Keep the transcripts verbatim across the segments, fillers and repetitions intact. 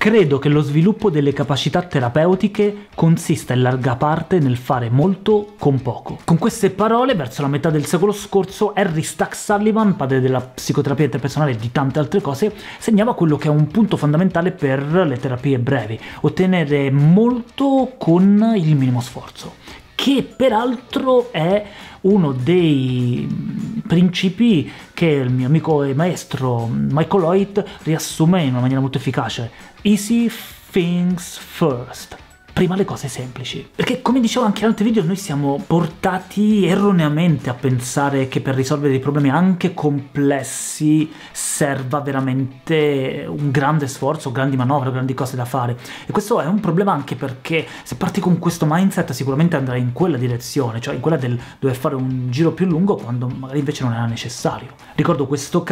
Credo che lo sviluppo delle capacità terapeutiche consista in larga parte nel fare molto con poco. Con queste parole, verso la metà del secolo scorso, Henry Stack Sullivan, padre della psicoterapia interpersonale e di tante altre cose, segnava quello che è un punto fondamentale per le terapie brevi: ottenere molto con il minimo sforzo, che peraltro è uno dei principi che il mio amico e maestro Michael Hoyt riassume in una maniera molto efficace: easy things first. Prima le cose semplici. Perché, come dicevo anche in altri video, noi siamo portati erroneamente a pensare che per risolvere dei problemi anche complessi serva veramente un grande sforzo, grandi manovre, grandi cose da fare. E questo è un problema anche perché se parti con questo mindset sicuramente andrai in quella direzione, cioè in quella del dover fare un giro più lungo quando magari invece non era necessario. Ricordo questo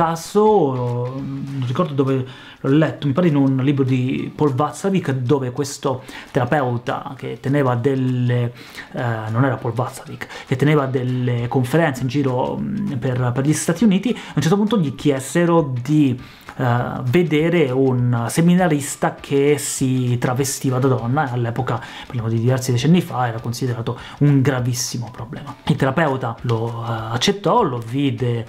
caso, non ricordo dove l'ho letto, mi pare in un libro di Paul Watzlawick, dove questo terapeuta che teneva delle eh, non era Paul Watzlawick, che teneva delle conferenze in giro per, per gli Stati Uniti, a un certo punto gli chiesero di uh, vedere un seminarista che si travestiva da donna, e all'epoca, parliamo di diversi decenni fa, era considerato un gravissimo problema. Il terapeuta lo uh, accettò, lo vide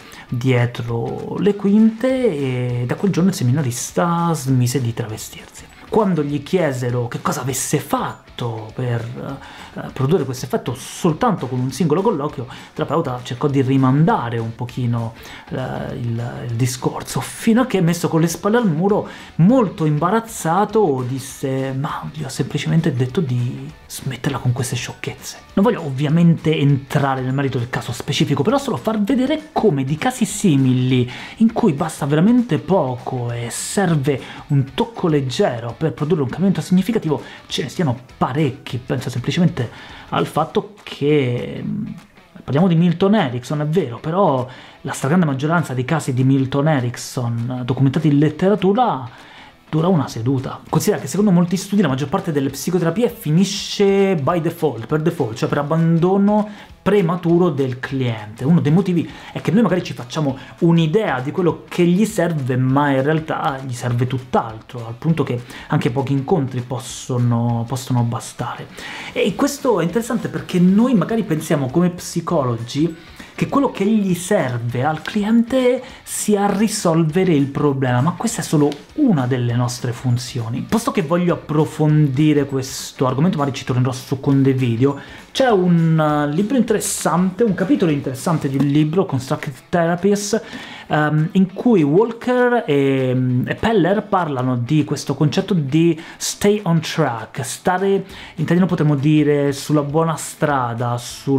dietro le quinte e da quel giorno il seminarista smise di travestirsi. Quando gli chiesero che cosa avesse fatto per uh, produrre questo effetto soltanto con un singolo colloquio, il terapeuta cercò di rimandare un pochino uh, il, il discorso, fino a che, messo con le spalle al muro, molto imbarazzato, disse: ma gli ho semplicemente detto di smetterla con queste sciocchezze. Non voglio ovviamente entrare nel merito del caso specifico, però solo far vedere come di casi simili, in cui basta veramente poco e serve un tocco leggero per produrre un cambiamento significativo, ce ne siano parecchi. Penso semplicemente al fatto che parliamo di Milton Erickson, è vero, però la stragrande maggioranza dei casi di Milton Erickson documentati in letteratura dura una seduta. Considera che secondo molti studi la maggior parte delle psicoterapie finisce by default, per default, cioè per abbandono prematuro del cliente. Uno dei motivi è che noi magari ci facciamo un'idea di quello che gli serve, ma in realtà gli serve tutt'altro, al punto che anche pochi incontri possono, possono bastare. E questo è interessante perché noi magari pensiamo come psicologi che quello che gli serve al cliente sia risolvere il problema, ma questa è solo una delle nostre funzioni. Posto che voglio approfondire questo argomento, magari ci tornerò su con dei video. C'è un libro interessante, un capitolo interessante di un libro, Constructive Therapies, um, in cui Walker e, e Peller parlano di questo concetto di stay on track, stare, in italiano potremmo dire sulla buona strada,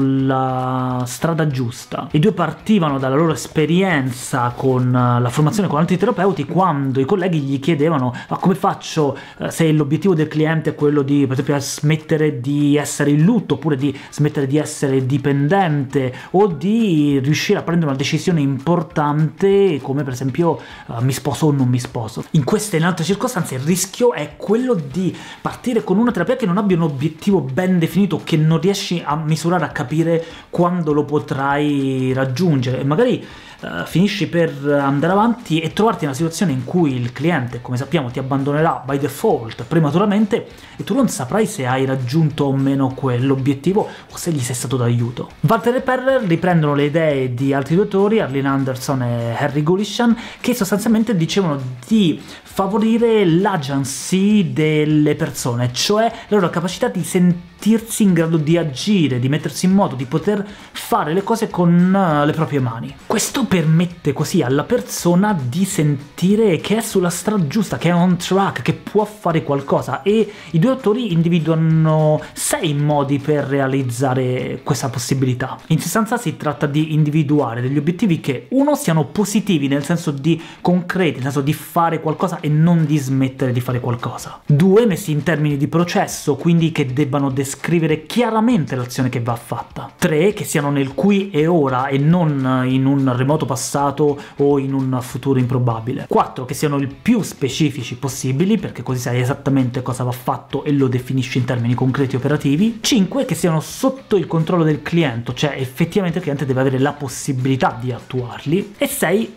sulla strada giusta. I due partivano dalla loro esperienza con la formazione con altri terapeuti, quando i colleghi gli chiedevano: ma come faccio eh, se l'obiettivo del cliente è quello di, per esempio, smettere di essere in lutto, oppure di smettere di essere dipendente, o di riuscire a prendere una decisione importante come per esempio uh, mi sposo o non mi sposo. In queste e in altre circostanze il rischio è quello di partire con una terapia che non abbia un obiettivo ben definito, che non riesci a misurare, a capire quando lo potrai raggiungere, e magari Uh, finisci per andare avanti e trovarti in una situazione in cui il cliente, come sappiamo, ti abbandonerà by default prematuramente e tu non saprai se hai raggiunto o meno quell'obiettivo o se gli sei stato d'aiuto. Walter e Peller riprendono le idee di altri due autori, Arlene Anderson e Harry Gulishan, che sostanzialmente dicevano di favorire l'agency delle persone, cioè la loro capacità di sentirsi in grado di agire, di mettersi in moto, di poter fare le cose con le proprie mani. Questo permette così alla persona di sentire che è sulla strada giusta, che è on track, che può fare qualcosa, e i due autori individuano sei modi per realizzare questa possibilità. In sostanza si tratta di individuare degli obiettivi che, uno, siano positivi nel senso di concreti, nel senso di fare qualcosa e non di smettere di fare qualcosa. Due, messi in termini di processo, quindi che debbano descrivere chiaramente l'azione che va fatta. Tre, che siano nel qui e ora e non in un remoto passato o in un futuro improbabile. Quattro, che siano il più specifici possibili, perché così sai esattamente cosa va fatto e lo definisci in termini concreti e operativi. Cinque, che siano sotto il controllo del cliente, cioè effettivamente il cliente deve avere la possibilità di attuarli. E sei,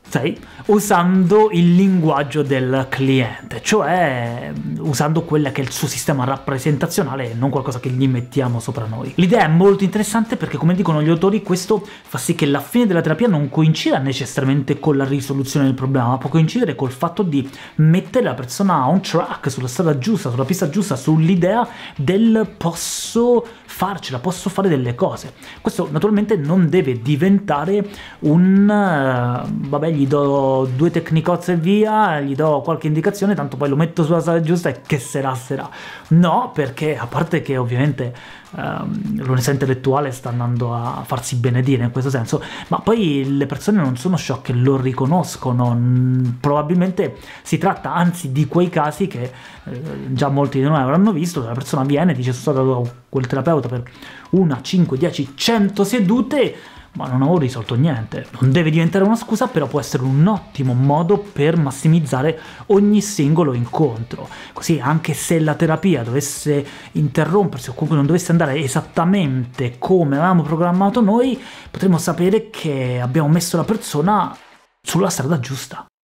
sai, usando il linguaggio del cliente, cioè usando quella che è il suo sistema rappresentazionale e non qualcosa che gli mettiamo sopra noi. L'idea è molto interessante perché, come dicono gli autori, questo fa sì che la fine della terapia non coincida necessariamente con la risoluzione del problema, ma può coincidere col fatto di mettere la persona on track, sulla strada giusta, sulla pista giusta, sull'idea del posso farcela, posso fare delle cose. Questo naturalmente non deve diventare un uh, vabbè, gli do due tecnicozze e via, gli do qualche indicazione, tanto poi lo metto sulla strada giusta e che sarà sarà. No, perché a parte che ovviamente um, l'onestà intellettuale sta andando a farsi benedire in questo senso, ma poi le persone non sono sciocche, lo riconoscono. Probabilmente si tratta anzi di quei casi che eh, già molti di noi avranno visto, dove la persona viene e dice: sono stato da quel terapeuta per una, cinque, dieci, cento sedute, ma non avevo risolto niente. Non deve diventare una scusa, però può essere un ottimo modo per massimizzare ogni singolo incontro. Così, anche se la terapia dovesse interrompersi o comunque non dovesse andare esattamente come avevamo programmato noi, potremmo sapere che abbiamo messo la persona sulla strada giusta.